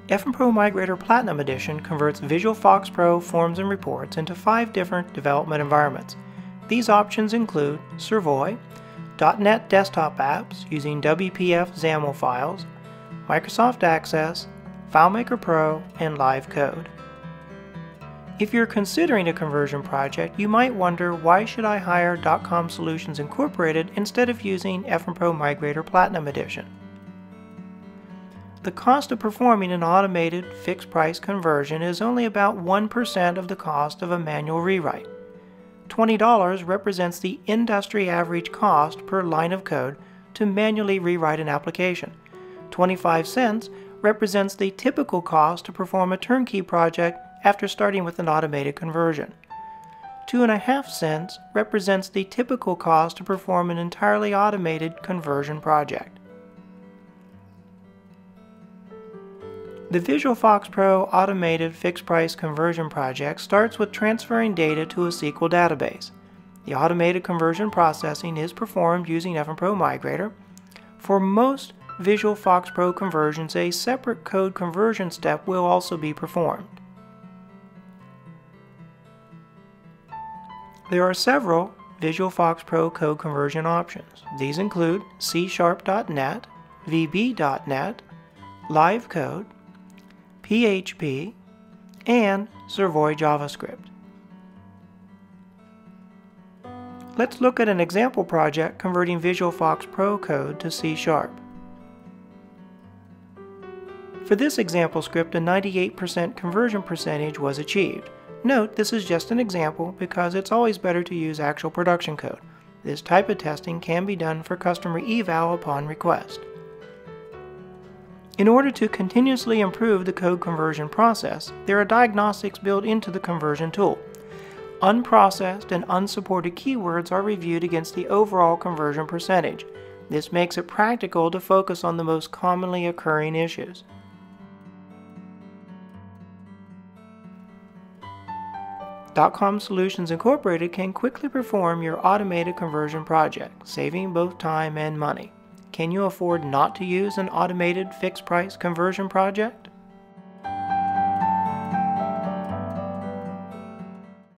FmPro Migrator Platinum Edition converts Visual FoxPro forms and reports into 5 different development environments. These options include Servoy, .NET desktop apps using WPF XAML files, Microsoft Access, FileMaker Pro, and Live Code. If you're considering a conversion project, you might wonder, why should I hire .com Solutions Incorporated instead of using FmPro Migrator Platinum Edition? The cost of performing an automated fixed-price conversion is only about 1% of the cost of a manual rewrite. $20 represents the industry average cost per line of code to manually rewrite an application. 25 cents represents the typical cost to perform a turnkey project after starting with an automated conversion. 2.5 cents represents the typical cost to perform an entirely automated conversion project. The Visual FoxPro automated fixed-price conversion project starts with transferring data to a SQL database. The automated conversion processing is performed using FmPro Migrator. For most Visual FoxPro conversions, a separate code conversion step will also be performed. There are several Visual FoxPro code conversion options. These include C#.NET, VB.NET, Live Code, PHP, and Servoy JavaScript. Let's look at an example project converting Visual FoxPro code to C#. For this example script, a 98% conversion percentage was achieved. Note, this is just an example because it's always better to use actual production code. This type of testing can be done for customer eval upon request. In order to continuously improve the code conversion process, there are diagnostics built into the conversion tool. Unprocessed and unsupported keywords are reviewed against the overall conversion percentage. This makes it practical to focus on the most commonly occurring issues. .com Solutions Incorporated can quickly perform your automated conversion project, saving both time and money. Can you afford not to use an automated fixed-price conversion project?